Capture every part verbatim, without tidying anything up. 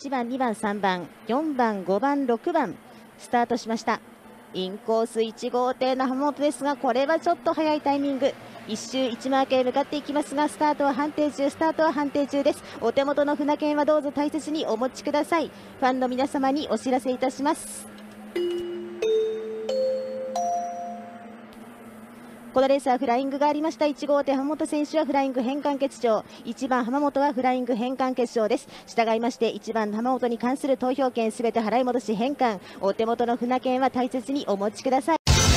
ばん、にばん、さんばん、よんばん、ごばん、ろくばんスタートしました。インコースいち号艇の浜本ですが、これはちょっと早いタイミング。一周いちマークへ向かっていきますが、スタートは判定中、スタートは判定中です。お手元の船券はどうぞ大切にお持ちください。ファンの皆様にお知らせいたします。このレースはフライングがありました。いち号艇浜本選手はフライング変換欠場、いちばん浜本はフライング変換欠場です。従いましていちばん浜本に関する投票権すべて払い戻し返還、お手元の船券は大切にお持ちください。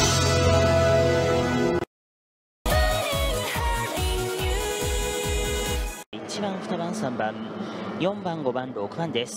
いちばん、にばん、さんばん、よんばん、ごばん、ろくばんです。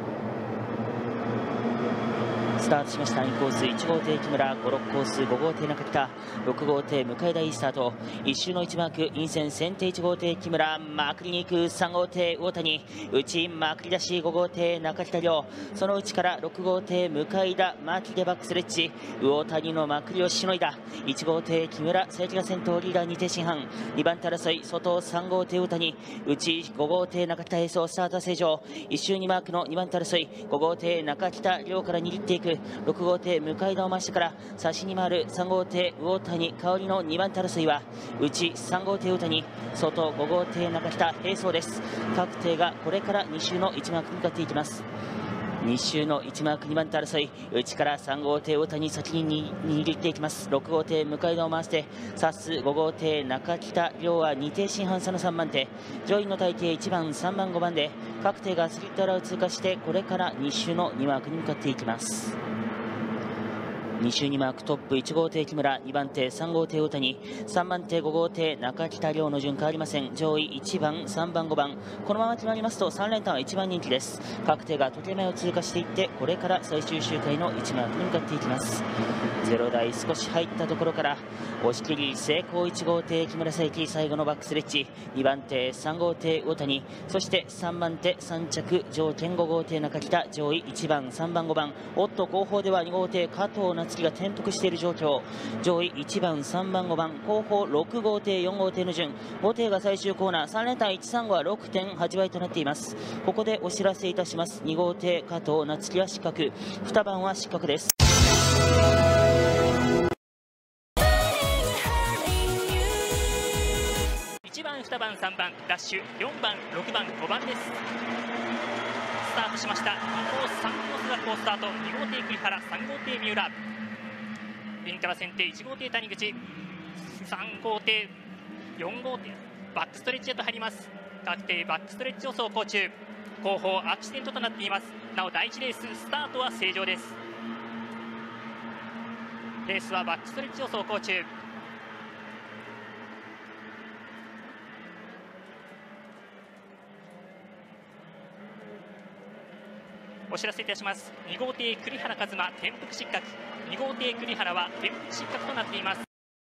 スタートしました。インコースいち号艇木村、ご、ろくコースご号艇中北、ろく号艇向田いいスタート。いっ周のいちマーク、陰線先手いち号艇木村、まくりに行くさん号艇魚谷、内まくり出しご号艇中北亮、その内からろく号艇向田、巻きでバックスレッチ、魚谷のまくりをしのいだ。いち号艇木村、佐伯が先頭リーダーに艇進半、にばん手争い、外さん号艇魚谷、内ご号艇中北並走、スタートは正常。いっ周にマークのにばん手争い、ご号艇中北亮から握っていく。ろく号艇向田を回してから差しに回るさん号艇魚谷香りのにばん手争いは内さん号艇魚谷、外ご号艇中北並走です。各艇がこれからに周のいちマークに向かっていきます。に周のいちマークにばん手争い、内からさん号艇魚谷先に握っていきます。ろく号艇向田を回してさすご号艇中北亮はに艇進半差のさんばん手、上位の大艇いちばん、さんばん、ごばんで各艇がスリットアラを通過してこれからに周のにマークに向かっていきます。に周にマークトップいち号艇木村、にばん手さん号艇魚谷、さんばん手ご号艇中北亮の順変わりません。上位いちばん、さんばん、ごばん、このまま決まりますとさん連単はいちばん人気です。各艇が時計前を通過していってこれから最終周回のいちマークに向かっていきます。ゼロ台少し入ったところから押し切り成功。いち号艇木村佐伯、最後のバックスレッチ、にばん手さん号艇魚谷、そしてさんばん手さん着条件ご号艇中北、上位いちばん、さんばん、ごばん、おっと後方ではに号艇加藤夏樹が転覆している状況。上位いちばん、さんばん、ごばん、後方ろく号艇よん号艇の順、ご艇が最終コーナー、さん連単いちさんごは ろくてんはち 倍となっています。ここでお知らせいたします。に号艇加藤夏樹は失格、にばんは失格です。 いちばん、にばん、さんばん、ダッシュよんばん、ろくばん、ごばんです。スタートしました。にコースさんコースが好スタート。に号艇栗原、さん号艇三浦、インから先手いち号艇谷口、さん号艇よん号艇バックストレッチへと入ります。各艇バックストレッチを走行中、後方アクシデントとなっています。なおだいいちレーススタートは正常です。レースはバックストレッチを走行中。お知らせいたします。に号艇栗原一馬転覆失格、に号艇栗原は転覆失格となっています。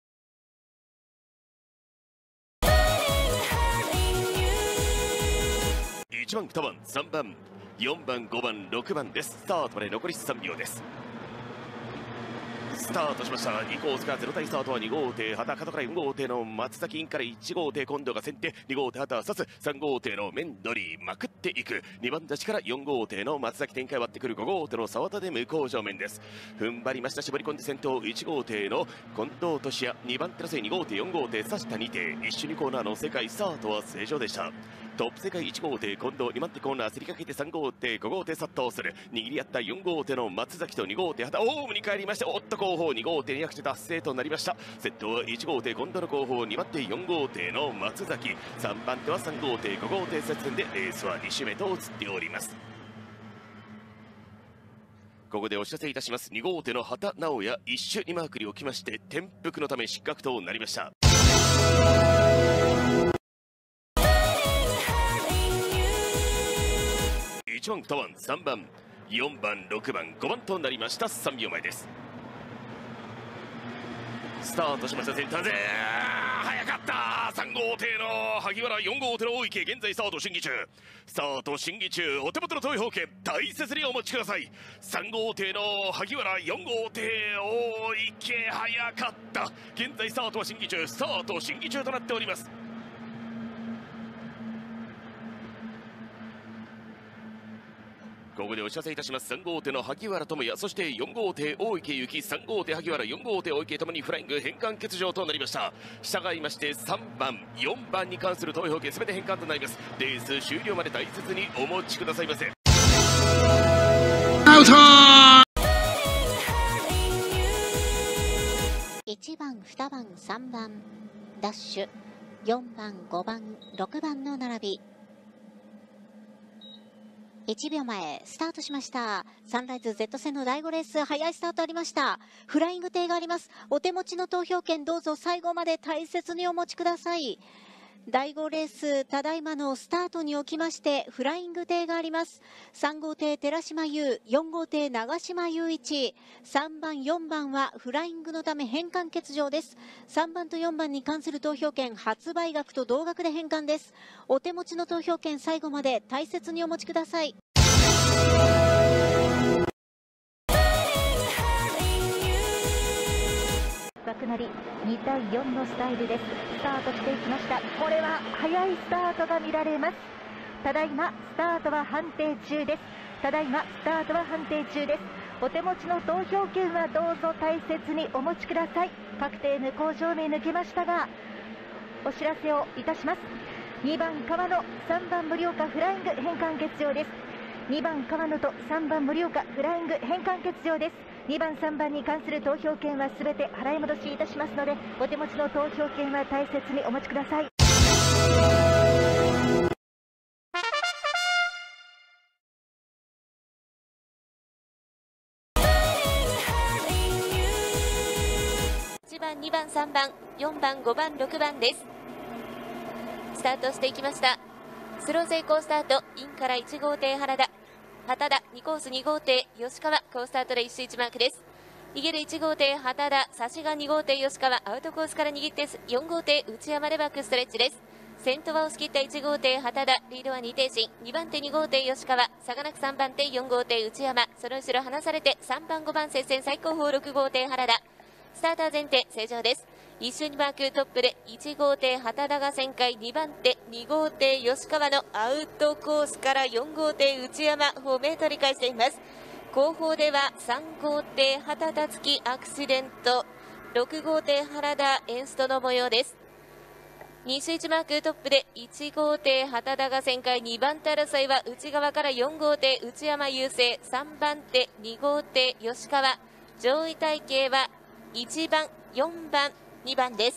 いちばん、にばん、さんばん、よんばん、ごばん、ろくばんです。スタートまで残りさんびょうです。スタートしました。にコースがゼロ対スタートはに号艇畑、角からよん号艇の松崎インからいち号艇今度が先手、に号艇畑は刺す、さん号艇の面取りまくっていく、にばん出しからよん号艇の松崎展開割ってくる、ご号艇の沢田で向こう正面です。踏ん張りました。絞り込んで先頭いち号艇の近藤俊也、にばん手のせいに号艇よん号艇刺したに艇、一緒にコーナーの世界スタートは正常でした。トップ世界いち号艇近藤、にばん手コーナー競りかけてさん号艇ご号艇殺到する、握り合ったよん号艇の松崎とに号艇畑、オウムに帰りまして、おっと後方に号艇に拍手達成となりました。先頭はいち号艇近藤の後方、にばん手よん号艇の松崎、さんばん手はさん号艇ご号艇接戦でレースはに周目と映っております。ここでお知らせいたします。に号艇の畑直也、いっ周にマークに置きまして転覆のため失格となりました。いちばん、にばん、さんばん、よんばん、ろくばん、ごばんとなりました。さんびょうまえです。スタートしました。センターで早かった。さん号艇の萩原、よん号艇の大池、現在スタート審議中。スタート審議中、お手元の投票権大切にお持ちください。さん号艇の萩原、よん号艇大池、早かった。現在スタートは審議中、スタート審議中となっております。 ここでお知らせいたします。さん号艇の萩原智也、そしてよん号艇大池由紀、さん号艇萩原、よん号艇大池ともにフライング返還欠場となりました。従いましてさんばんよんばんに関する投票権すべて返還となります。レース終了まで大切にお持ちくださいませ。アウトいちばん、にばん、さんばんダッシュ、よんばん、ごばん、ろくばんの並び。いちびょうまえスタートしました。サンライズ Z 戦のだいごレース、早いスタートありました。フライング艇があります。お手持ちの投票権どうぞ最後まで大切にお持ちください。だいごレース、ただいまのスタートにおきましてフライング艇があります。さん号艇寺島優、よん号艇長島雄一、さんばんよんばんはフライングのため返還欠場です。さんばんとよんばんに関する投票権発売額と同額で返還です。お手持ちの投票権最後まで大切にお持ちください。 枠なりにたいよんのスタイルです。スタートしていきました。これは早いスタートが見られます。ただいまスタートは判定中です。ただいまスタートは判定中です。お手持ちの投票権はどうぞ大切にお持ちください。確定無効証明抜けましたがお知らせをいたします。にばん川野、さんばん森岡フライング返還欠場です。にばん川野とさんばん森岡フライング返還欠場です。にばんさんばんに関する投票権はすべて払い戻しいたしますので、お手持ちの投票権は大切にお持ちください。 いちばん、にばん、さんばん、よんばん、ごばん、ろくばんです。スタートしていきました。スロー成功スタート、インからいち号艇原田、畑田、にコースに号艇吉川、好スタートで一周いちマークです。逃げるいち号艇畑田、差しがに号艇吉川、アウトコースから握ってよん号艇内山でバックストレッチです。先頭は押し切ったいち号艇畑田、リードはに艇進、にばん手に号艇吉川、差がなくさんばん手よん号艇内山、その後ろ離されてさんばんごばん接戦最後方ろく号艇原田。スターター前提正常です。一周にマークトップでいち号艇畑田が旋回、にばん手に号艇吉川のアウトコースからよん号艇内山方面取り返しています。後方ではさん号艇畑田付きアクシデント、ろく号艇原田エンストの模様です。に周いちマークトップでいち号艇畑田が旋回、にばん手争いは内側からよん号艇内山優勢、さんばん手に号艇吉川、上位体系はいちばん、よんばん、にばんです。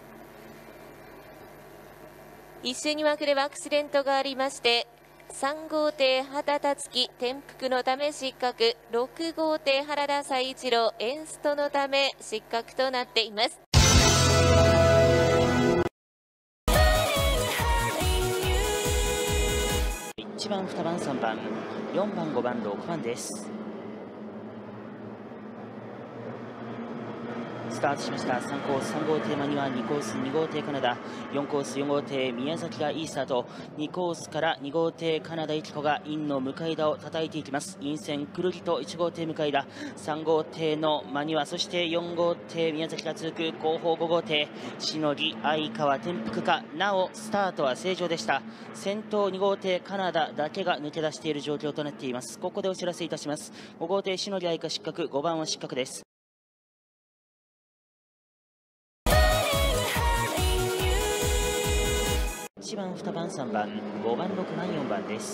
一周にマークではアクシデントがありまして、さん号艇畑田付き転覆のため失格、ろく号艇原田彩一郎エンストのため失格となっています。 いちばん、にばん、さんばん、よんばん、ごばん、ろくばんです。スタートしました。さんコースさん号艇間にはにコースに号艇カナダ、よんコースよん号艇宮崎がいいスタート、にコースからに号艇カナダ一子がインの向田を叩いていきます。イン線くるりといち号艇向田、さん号艇の間には、そしてよん号艇宮崎が続く、後方ご号艇しのぎ相川転覆か、なおスタートは正常でした。先頭に号艇カナダだけが抜け出している状況となっています。ここでお知らせいたします。ご号艇しのぎ相川失格、ごばんは失格です。いちばん、にばん、さんばん、ごばん、ろくばん、よんばんです。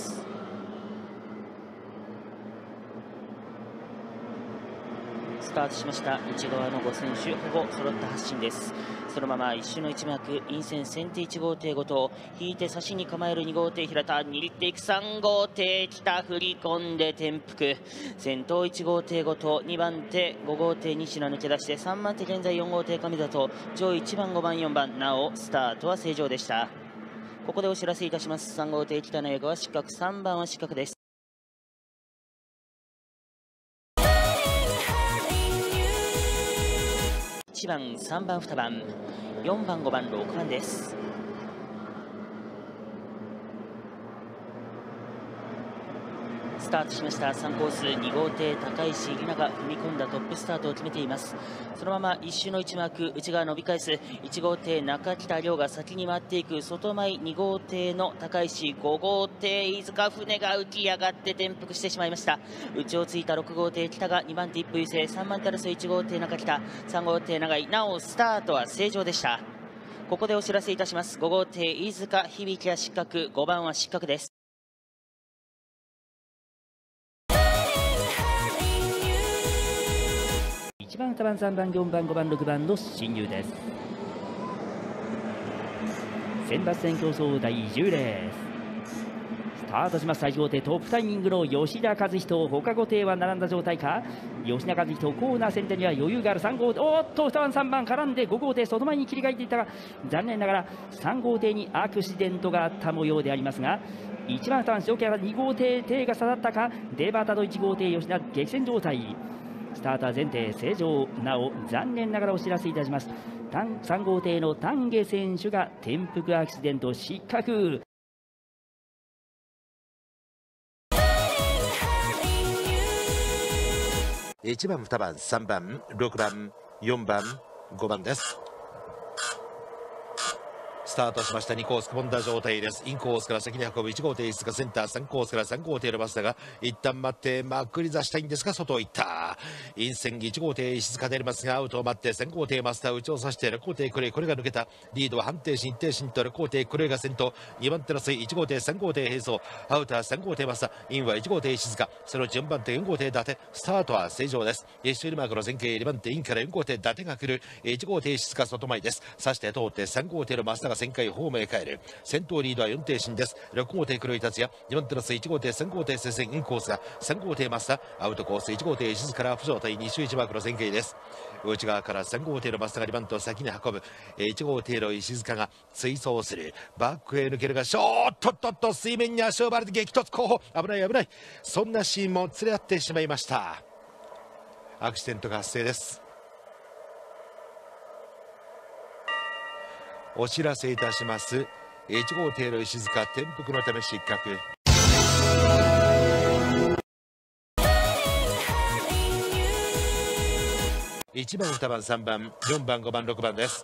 スタートしました。内側のご選手ほぼ揃った発進です。そのまま一周のいちマーク、陰線先手いち号艇ごと引いて差しに構えるに号艇平田、握っていくさん号艇北、振り込んで転覆、先頭いち号艇ごとにばん手ご号艇西野抜け出して、さんばん手現在よん号艇上里、上位いちばん、ごばん、よんばん、なおスタートは正常でした。ここでお知らせいたします。さん号艇北野英子は失格、さんばんは失格です。いちばん、さんばん、にばん、よんばん、ごばん、ろくばんです。 スタートしましたさんコースに号艇高石里奈が踏み込んだトップスタートを決めています。そのまま一周のいちマーク内側伸び返すいち号艇中北亮が先に回っていく。外前に号艇の高石、ご号艇飯塚船が浮き上がって転覆してしまいました。内をついたろく号艇北がにばん手一歩優勢、さんばん手争いいち号艇中北、さん号艇長井、なおスタートは正常でした。ここでお知らせいたします。ご号艇飯塚響は失格、ごばんは失格です。 いちばん、にばん、さんばん、よんばん、ごばん、ろくばんの進入です。選抜戦競争だいじゅうレーススタートします。いち号艇トップタイミングの吉田和人、他ご艇は並んだ状態か。吉田和人コーナー先手には余裕があるさん号、おっとにばんさんばん絡んでご号艇外前に切り替えていったが、残念ながらさん号艇にアクシデントがあった模様でありますが、いちばんにばん正気からに号艇艇が刺さったか。デバタといち号艇吉田激戦状態。スターター前提正常。なお残念ながらお知らせいたします。さん号艇の丹下選手が転覆アクシデント失格。 いちばん、にばん、さんばん、ろくばん、よんばん、ごばんです。スタートしました。にコースくぼんだ状態です。インコースから先に運ぶいち号艇飯塚センター、さんコースからさん号艇の増田が一旦待ってまくり出したいんですが外を行った。インセンいち号艇石塚でありますがアウトを待ってさん号艇増田内を指してろく号艇クレイ、これが抜けた。リードは判定し一定しとろく号艇クレイが先頭、にばん手の水いち号艇さん号艇並走、アウターさん号艇増田、インはいち号艇石塚、そのうちよんばん手よん号艇伊達。スタートは正常です。一周マークの前傾にばん手インからよん号艇伊達が来る。いち号艇石塚外前です。さして通ってさん号艇の増田が旋回ホームへ帰る。先頭リードはよん艇進です。ろく号艇黒井達也、にばん手の水いち号艇さん号艇接戦インコースがさん号艇増田、アウトコースいち号艇石塚から浮上対に周いちマークの前傾です。内側からさん号艇の増田がにばん手を先に運ぶ。いち号艇の石塚が追走する。バックへ抜けるがショーッとっとっと水面に足を割れて激突後方、危ない危ない、そんなシーンも連れ合ってしまいました。アクシデントが発生です。お知らせいたします。いち号艇の石塚転覆のため失格。いちばん、にばん、さんばん、よんばん、ごばん、ろくばんです。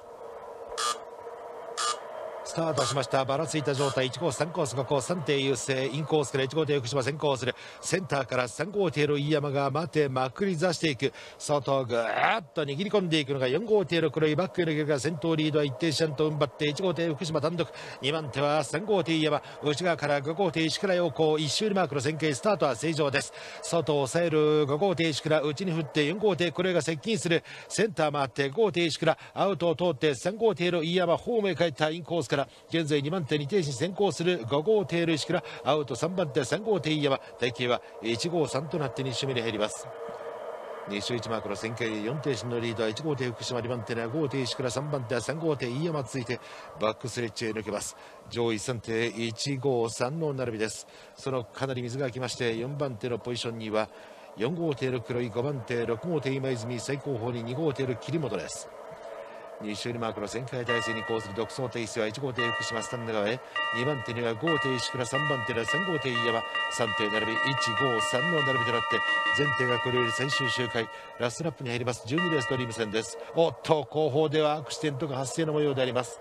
スタートしました。ばらついた状態、いちコースさんコースごコースさん艇優勢、インコースからいち号艇福島先行する。センターからさん号艇の飯山が待てまくり出していく。外をぐーっと握り込んでいくのがよん号艇の黒いバックへ抜けるが、先頭リードは一定シャンと踏ん張っていち号艇福島単独、にばん手はさん号艇飯山、内側からご号艇石倉陽光、一周マークの前傾。スタートは正常です。外を抑えるご号艇石倉、内に振ってよん号艇黒いが接近する。センター回ってご号艇石倉、アウトを通ってさん号艇の飯山ホームへ帰ったインコースから、現在にばん手に艇進先行するご号艇の石倉、アウトさんばん手さん号艇飯山、体型はいち号さんとなってに周目に入ります。に周いちマークの旋回、よん艇進のリードはいち号艇福島、にばん手にはご号艇石倉、さんばん手はさん号艇飯山ついてバックスレッチへ抜けます。上位さん艇いち号さんの並びです。そのかなり水がきまして、よんばん手のポジションにはよん号艇の黒い、ごばん手ろく号艇今泉、最後方にに号艇の桐本です。に周にマークの旋回体制にこうする独走艇数はいち号艇福島スタンド側へ、にばん手にはご号艇石倉、さんばん手にはさん号艇飯山、さん艇並びいち号さんの並びとなって、全艇がこれより最終周回ラストラップに入ります。じゅうにレースドリーム戦です。おっと後方ではアクシデントが発生の模様であります。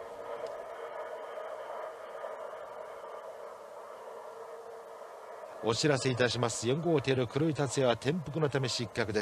お知らせいたします。よん号艇の黒井達也は転覆のため失格です。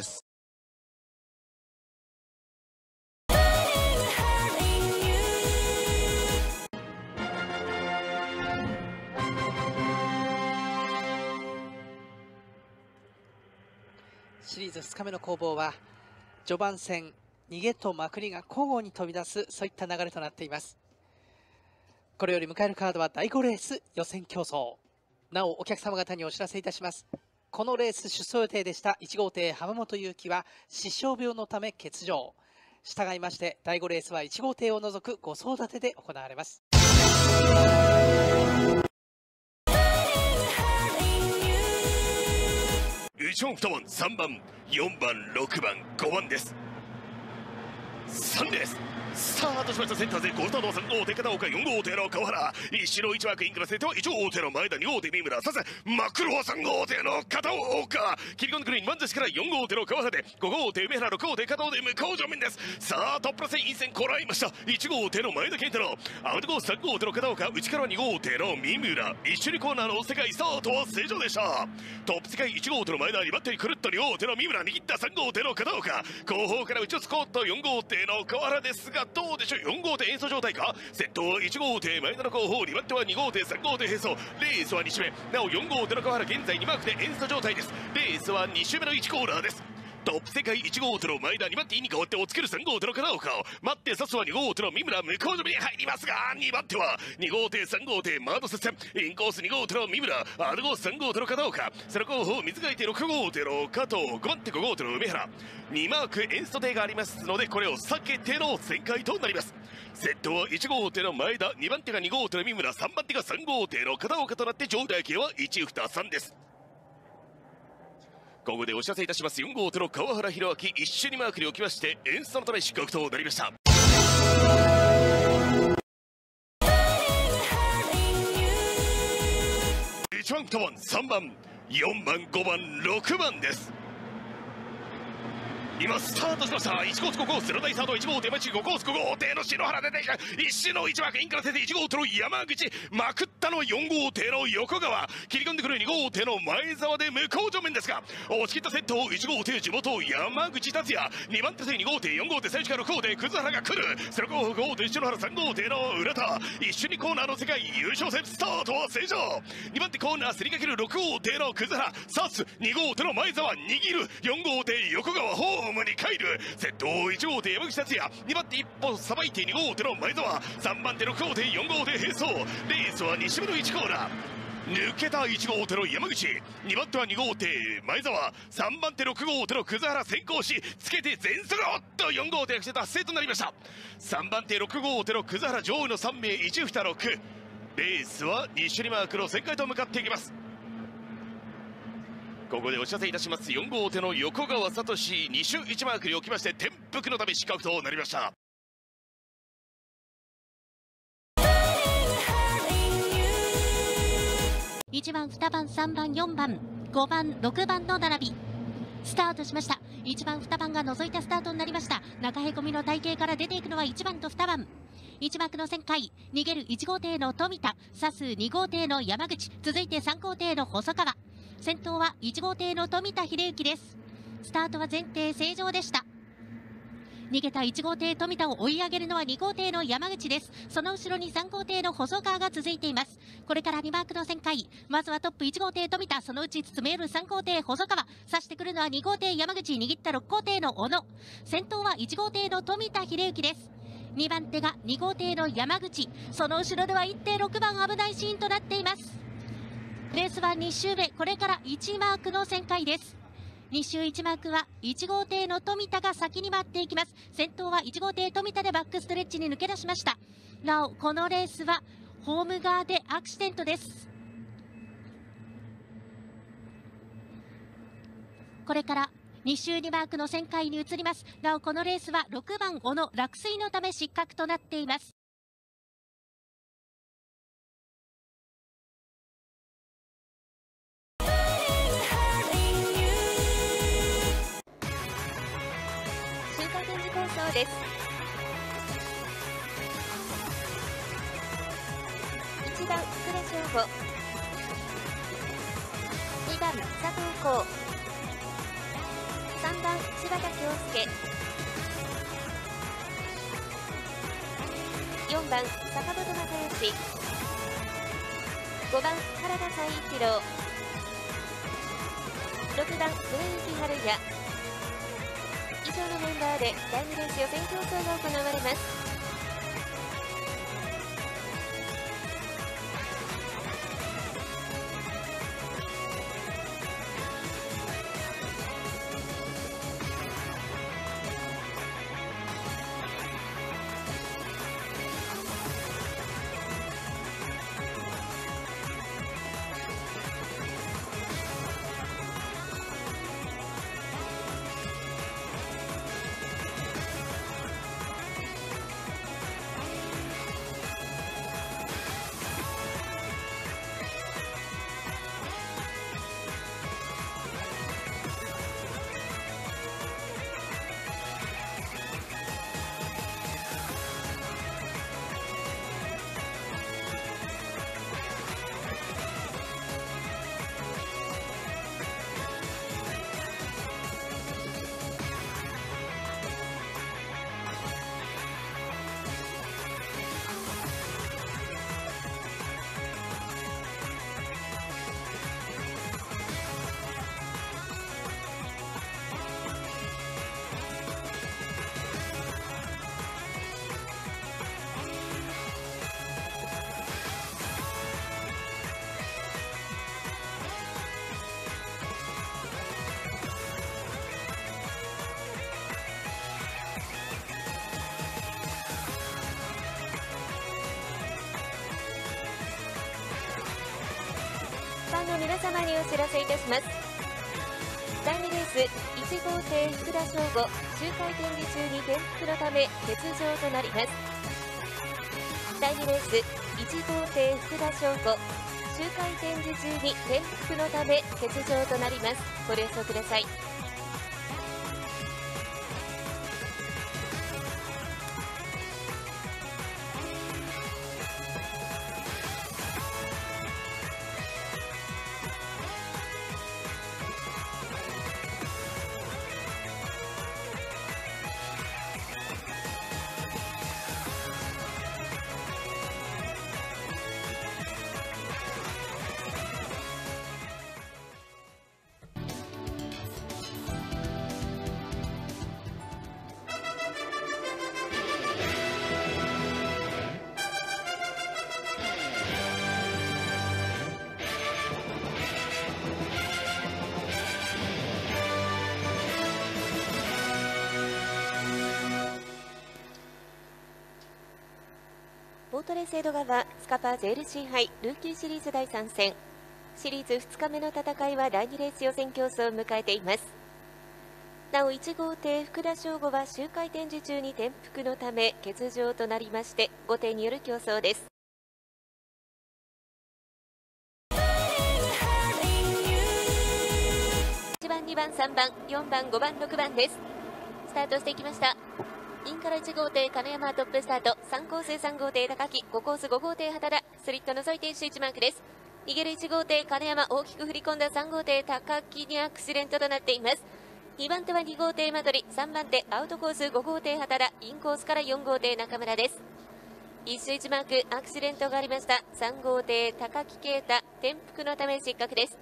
シリーズふつかめの攻防は序盤戦逃げとまくりが交互に飛び出す、そういった流れとなっています。これより迎えるカードはだいごレース予選競争。なおお客様方にお知らせいたします。このレース出走予定でしたいち号艇浜本裕樹は視床病のため欠場。従いましてだいごレースはいち号艇を除くご総立てで行われます。 いちばん、にばん、さんばん、よんばん、ろくばん、ごばんです。さんレーススタートしました。センター勢ゴースタードはさん号艇片岡、よん号艇の川原、一のいち枠インから先手はいち号艇の前田、に号艇三村、そして真っ黒はさん号艇の片岡、切り込んでくるにばん差しからよん号艇の川原でご号艇梅原、ろく号艇加藤で向こう正面です。さあトップラスイン線こらえました。いち号艇の前田健太郎、アウトコースさん号艇の片岡、内からはに号艇の三村、一緒にコーナーの世界スタートは正常でした。トップ世界いち号艇の前田、にばん手にくるっとに号艇の三村、握ったさん号艇の片岡、後方から打ち打つコートよん号艇の川原ですが、どうでしょう。よん号艇演奏状態か。先頭はいち号艇前田の後方、にばん手はに号艇、さん号艇並走、レースはに周目、なおよん号艇の川原、現在にマークで演奏状態です。レースはに周目のいちコーナーです。トップ世界いち号艇の前田、にばん手に変わっておつけるさん号艇の片岡を待って刺すはに号艇の三村、向こう上に入りますが、にばん手はに号艇さん号艇マード接戦、インコースに号艇の三村、アウトコースさん号艇の片岡、その後方水がいてろく号艇の加藤、ごばん手ご号艇の梅原、にマークエンスト艇がありますので、これを避けての旋回となります。先頭はいち号艇の前田、にばん手がに号艇の三村、さんばん手がさん号艇の片岡となって上台形はいち、に、さんです。ここでお知らせいたします。よん号艇の川原弘明、一緒にマークに置きまして演出のため失格となりました。いちばん、にばん、さんばん、よんばん、ごばん、ろくばんです。今スタートしました。いちコースごコース、ゼロ台スタートいち号艇町、ごコースご号艇の篠原出てきた。一周のいち枠インから出ていち号艇の山口、まくったのはよん号艇の横川、切り込んでくるに号艇の前沢で向こう正面ですが、押し切った先頭いち号艇地元山口達也、にばん手でに号艇、よん号艇最初からろく号艇葛原が来る。その後方ご号艇篠原、さん号艇の浦田、一緒にコーナーの世界優勝戦スタートは正常。にばん手コーナーすりかけるろく号艇の葛原、刺すに号艇の前沢、握るよん号艇横川、ホームに帰る。先頭いち号艇山口達也、にばん手一歩さばいてに号艇の前澤、さんばん手ろく号艇、よん号艇並走、レースはに周目のいちコーナー。抜けたいち号艇の山口、にばん手はに号艇前澤、さんばん手ろく号艇の葛原先行し、つけて全速おっとよん号艇達成となりました。さんばん手ろく号艇の葛原、上位のさん名いち、に、ろく、レースはに周にマークの旋回と向かっていきます。ここでお知らせいたします。よん号艇の横川聡、に周いちマークに置きまして転覆のため失格となりました。 いちばん、にばん、さんばん、よんばん、ごばん、ろくばんの並びスタートしました。いちばん、にばんが除いたスタートになりました。中へこみの体系から出ていくのはいちばんとにばん。いち枠の旋回、逃げるいち号艇の富田、刺すに号艇の山口、続いてさん号艇の細川、先頭はいち号艇の富田秀幸です。スタートは前提正常でした。逃げたいち号艇富田を追い上げるのはに号艇の山口です。その後ろにさん号艇の細川が続いています。これからにマークの旋回、まずはトップいち号艇富田、そのうち詰めるさん号艇細川、刺してくるのはに号艇山口、握ったろく号艇の小野、先頭はいち号艇の富田秀幸です。にばん手がに号艇の山口、その後ろではいち艇ろくばん、危ないシーンとなっています。レースはに周目、これからいちマークの旋回です。に周いちマークはいち号艇の富田が先に回っていきます。先頭はいち号艇富田でバックストレッチに抜け出しました。なおこのレースはホーム側でアクシデントです。これからに周にマークの旋回に移ります。なおこのレースはろくばん小野、落水のため失格となっています。 です。いちばん福田翔吾、にばん佐藤光、さんばん柴田恭介、よんばん坂本正義、ごばん原田才一郎、ろくばん上幸春也。以上のメンバーでだいにレース予選競争が行われます。 の皆様にお知らせいたします。だいにレースいち号艇福田翔吾、周回展示中に転覆のため欠場となります。だいにレースいち号艇福田翔吾、周回展示中に転覆のため欠場となります。ご了承ください。ボートレース江戸川スカパーズ エルシー 杯ルーキーシリーズだいさん戦、シリーズふつかめの戦いはだいにレース予選競争を迎えています。なおいち号艇福田翔吾は周回展示中に転覆のため欠場となりまして、ご艇による競争です。いちばんにばんさんばんよんばんごばんろくばんです。スタートしていきました。インからいち号艇金山トップスタート、さんコースさん号艇高木、ごコースご号艇畑田、スリット除いて一周いちマークです。逃げるいち号艇金山、大きく振り込んださん号艇高木にアクシデントとなっています。にばん手はに号艇間取り、さんばん手アウトコースご号艇畑田、インコースからよん号艇中村です。一周いちマーク、アクシデントがありました。さん号艇高木啓太、転覆のため失格です。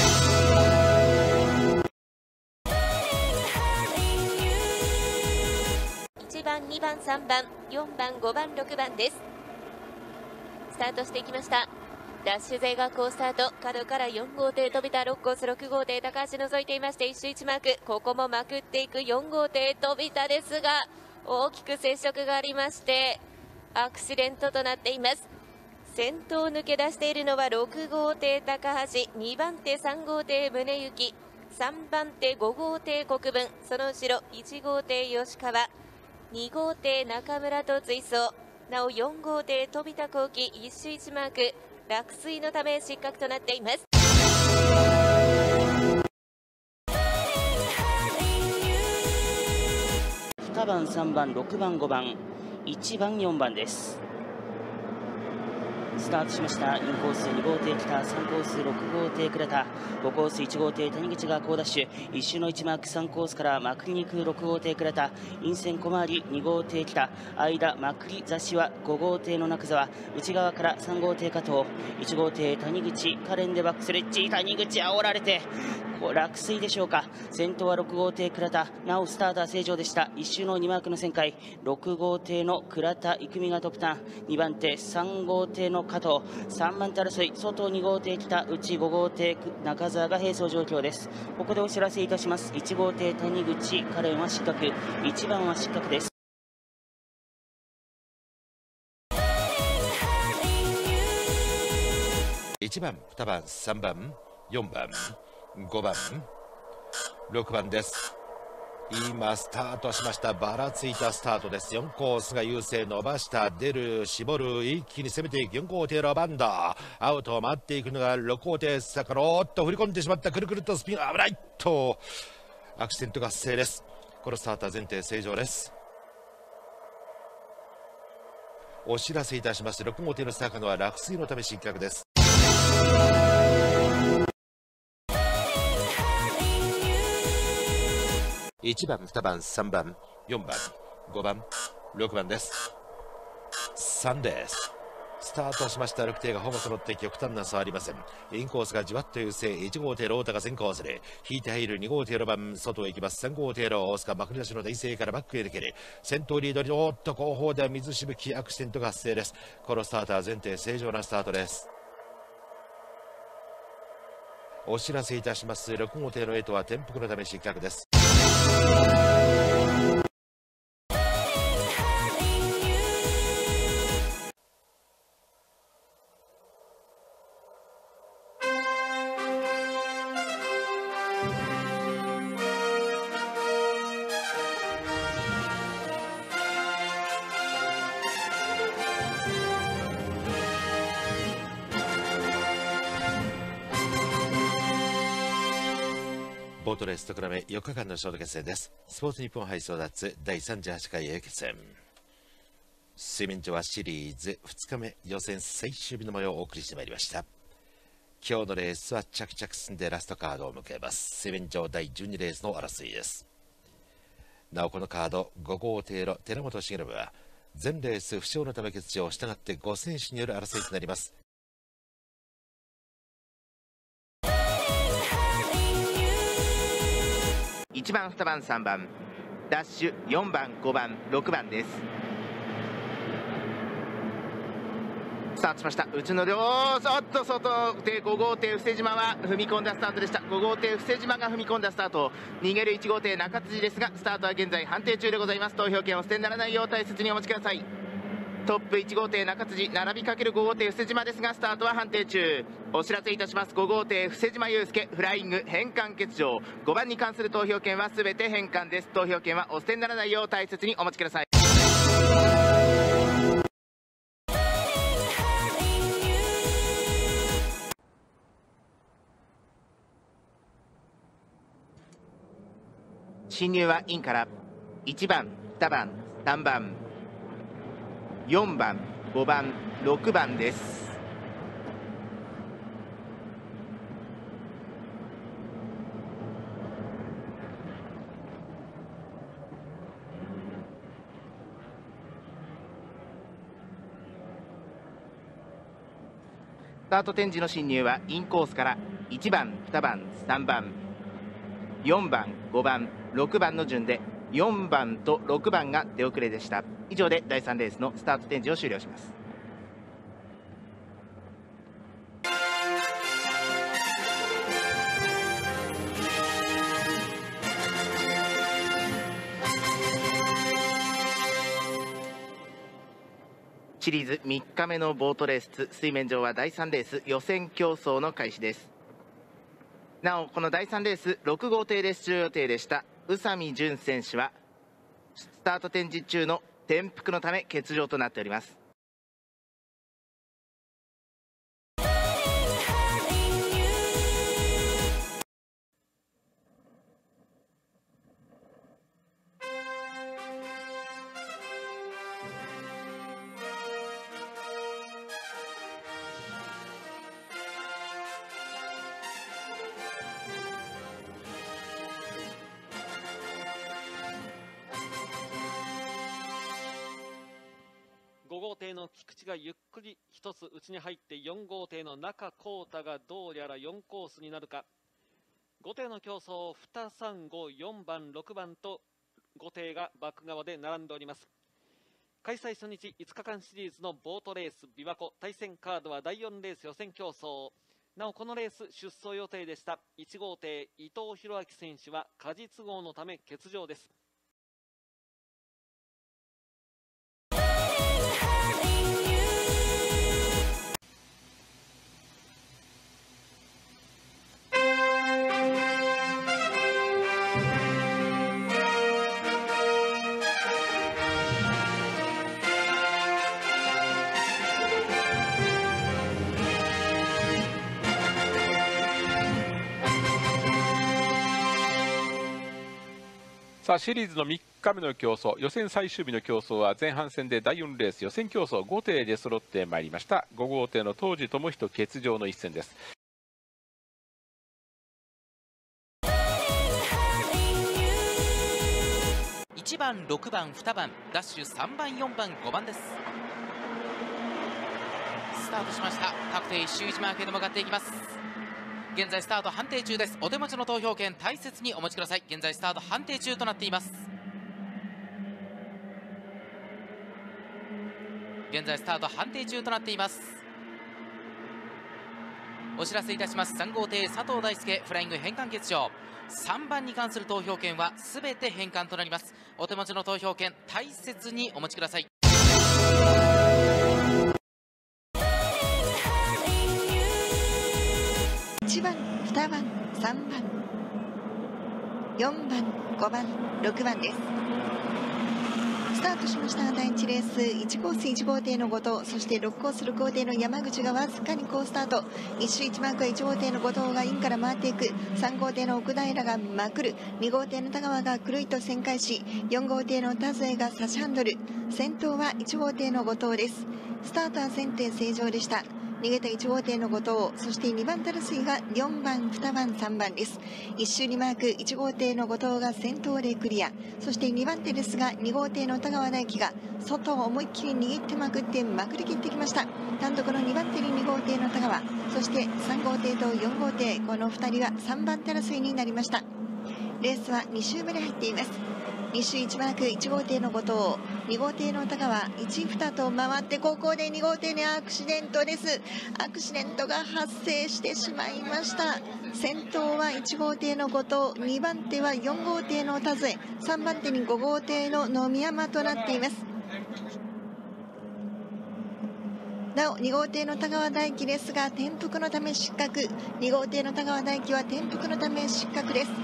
いちばんにばんさんばんよんばんごばんろくばんです。スタートしていきました。ダッシュ勢が好スタート、角からよん号艇飛びたろくコースろく号艇高橋除いていまして一周いちマーク、ここもまくっていくよん号艇飛びたですが大きく接触がありましてアクシデントとなっています。先頭抜け出しているのはろく号艇高橋、にばん手さん号艇宗行、さんばん手ご号艇国分、その後ろいち号艇吉川、に号艇中村と追走、なおよん号艇飛田幸輝一周いちマーク、落水のため失格となっています。 にばんさんばんろくばんごばんいちばんよんばんです。スタートしました。インコースに号艇北、さんコースろく号艇倉田、ごコースいち号艇谷口が好ダッシュ、一周のいちマークさんコースからまくりに行くろく号艇倉田、陰線小回りに号艇北、間まくり雑誌はご号艇の中澤、内側からさん号艇加藤、いち号艇谷口、カレンでバックスレッジ、谷口煽られて落水でしょうか。先頭はろく号艇倉田、なおスターター正常でした。一周のにマークの旋回、ろく号艇の倉田郁美がトップターン、にばん手さん号艇の加藤、さんばん手争い、外に号艇北、内ご号艇中澤が並走状況です。ここでお知らせいたします。いち号艇谷口、カレンは失格、いちばんは失格です。 いちばん、にばん、さんばん、よんばん、ごばん、ろくばんです。今スタートしました。ばらついたスタートです。よんコースが優勢、伸ばした出る絞る、一気に攻めていくよん号艇ラバンダー、アウトを待っていくのがろく号艇さから、おっと振り込んでしまった。くるくるとスピン、危ないとアクシデントが発生です。このスターター前提正常です。お知らせいたします。ろく号艇の坂野は落水のため失格です。いちばん、にばん、さんばん、よんばん、ごばん、ろくばんです。さんです。スタートしましたろく艇がほぼ揃って極端な差はありません。インコースがじわっと優勢、いち号艇ロータが先行する。引いて入るに号艇の番、外へ行きます。さん号艇の大須賀、まくり出しの大勢からバックへ抜ける。先頭リードに、おっと後方では水しぶき、アクシデントが発生です。このスターター前提正常なスタートです。お知らせいたします。ろく号艇のエイトは転覆のため失格です。 ボートレースと比べよっかかんのショート決戦です。スポーツ日本杯争奪だいさんじゅうはちかい A 決戦。水面上はシリーズふつかめ予選最終日の模様をお送りしてまいりました。今日のレースは着々進んでラストカードを迎えます。水面上だいじゅうにレースの争いです。なおこのカードご号艇の寺本重信は全レース負傷のため欠場、したがってご選手による争いとなります。 いちばん、にばん、さんばんダッシュよんばん、ごばん、ろくばんです。スタートしました。内の両おっと外でご号艇伏島は踏み込んだスタートでした。ご号艇伏島が踏み込んだスタート、逃げるいち号艇中辻ですが、スタートは現在判定中でございます。投票権を捨てにならないよう大切にお持ちください。トップいち号艇中辻並びかけるご号艇伏島ですが、スタートは判定中。お知らせいたします。ご号艇伏島祐介フライング返還欠場、ごばんに関する投票権は全て返還です。投票権はお捨てにならないよう大切にお持ちください。進入はインからいちばん、にばん、さんばん、よんばん、ごばん、ろくばんです。スタート展示の進入はインコースからいちばん、にばん、さんばん、よんばん、ごばん、ろくばんの順でよんばんとろくばんが出遅れでした。以上でだいさんレースのスタート展示を終了します。シリーズみっかめのボートレース、水面上はだいさんレース予選競争の開始です。なおこのだいさんレースろく号艇で出場予定でした宇佐美純選手はスタート展示中の転覆のため欠場となっております。 ご号艇の菊池がゆっくり一つ内に入って、よん号艇の中幸太がどうやらよんコースになるか。ご艇の競争に、さん、ご、よんばん、ろくばんとご艇がバック側で並んでおります。開催初日いつかかんシリーズのボートレース琵琶湖、対戦カードはだいよんレース予選競争。なおこのレース出走予定でしたいち号艇伊藤弘明選手は家事都合のため欠場です。 さあシリーズのみっかめの競争、予選最終日の競争は前半戦でだいよんレース予選競争ご艇で揃ってまいりました。ご号艇の東寺智人欠場の一戦です。 いちばん、ろくばん、にばん、ダッシュさんばん、よんばん、ごばんです。スタートしました。各艇一周一マークへと向かっていきます。現在スタート判定中です。お手持ちの投票権大切にお持ちください。現在スタート判定中となっています。現在スタート判定中となっています。お知らせいたします。さん号艇佐藤大輔フライング返還欠場、さんばんに関する投票権は全て返還となります。お手持ちの投票権大切にお持ちください。 いちばん、にばん、さんばん、よんばん、ごばん、ろくばんです。ススタートしましただいいちレースいちコースいち号艇の後藤、そしてろくコースろく号艇の山口がわずかに好スタート。いち周いちマークはいち号艇の後藤がインから回っていく。さん号艇の奥平がまくる。に号艇の田川がくるいと旋回し、よん号艇の田添が差しハンドル。先頭はいち号艇の後藤です。スタートは前提正常でした。逃げたいち号艇の後藤、そしてにばん手争いがよんばん、にばん、さんばんです。いち周にマークいち号艇の後藤が先頭でクリア。そしてにばん手ですがに号艇の田川大輝が外を思いっきり握ってまくってまくり切ってきました。単独のにばん手にに号艇の田川、そしてさん号艇とよん号艇、このふたりはさんばん手争いになりました。レースはに周目に入っています。に周いちマークいち号艇の後藤、に号艇の田川、いち、にと回ってここでに号艇にアクシデントです。アクシデントが発生してしまいました。先頭はいち号艇の後藤、にばん手はよん号艇の田添、さんばん手にご号艇の野見山となっています。なおに号艇の田川大輝ですが転覆のため失格。に号艇の田川大輝は転覆のため失格です。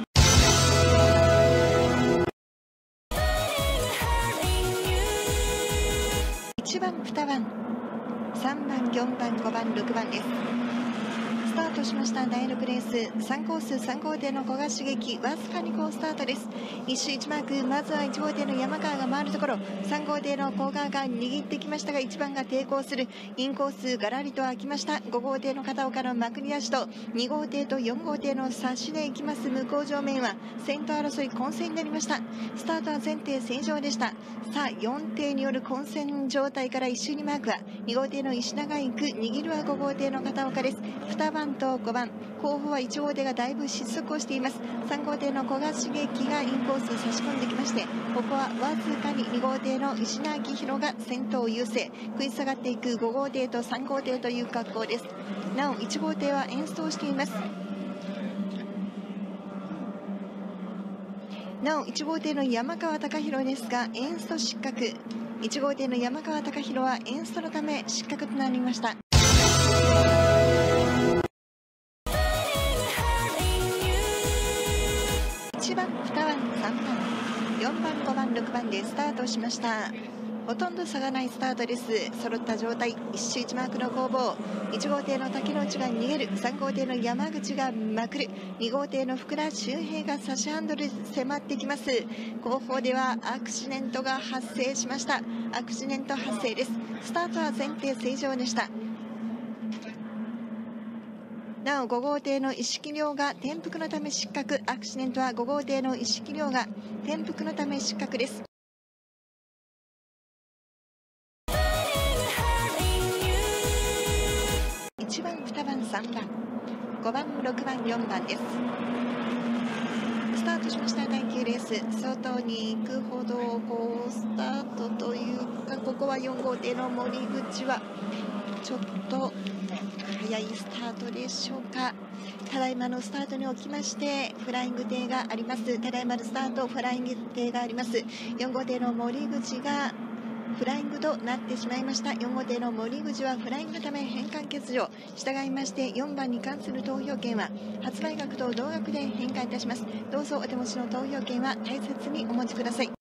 いちばん、にばん、さんばん、よんばん、ごばん、ろくばんです。スタートしましただいろくレースさんコースさん号艇の古賀茂樹、わずかに好スタートです。いち周いちマーク、まずはいち号艇の山川が回るところ、さん号艇の甲川が握ってきましたがいちばんが抵抗する。インコースがらりと空きました。ご号艇の片岡のまくり出しとに号艇とよん号艇の差しでいきます。向こう上面は先頭争い混戦になりました。スタートは前提正常でした。さあよん艇による混戦状態からいち周にマークはに号艇の石永行く、握るはご号艇の片岡です。にばんとごばん、後方はいち号艇がだいぶ失速をしています。さん号艇の古賀茂樹がインコース差し込んできまして、ここはわずかにに号艇の石永弘が先頭優勢、食い下がっていくご号艇とさん号艇という格好です。なおいち号艇は演出をしています。なおいち号艇の山川貴弘ですがエンスト失格。いち号艇の山川貴弘はエンストのため失格となりました。いちばん、にばん、さんばん、よんばん、ごばん、ろくばんでスタートしました。ほとんど差がないスタートです。揃った状態、いち周いちマークの攻防、いち号艇の竹之内が逃げる、さん号艇の山口がまくる、に号艇の福田周平が差しハンドル迫ってきます。後方ではアクシデントが発生しました。アクシデント発生です。スタートは前提正常でした。なおご号艇の石木亮が転覆のため失格。アクシデントはご号艇の石木亮が転覆のため失格です。いちばん、にばん、さんばん、ごばん、ろくばん、よんばんです。スタートしましただいきゅうレース、外に行くほど好スタートというか、ここはよん号艇の森口はちょっと早いスタートでしょうか。ただいまのスタートにおきましてフライング艇があります。ただいまのスタートフライング艇があります。よん号艇の森口がフライングとなってしまいました。よん号艇の森口はフライングのため返還欠場。従いましてよんばんに関する投票権は発売額と同額で返還いたします。どうぞお手持ちの投票権は大切にお持ちください。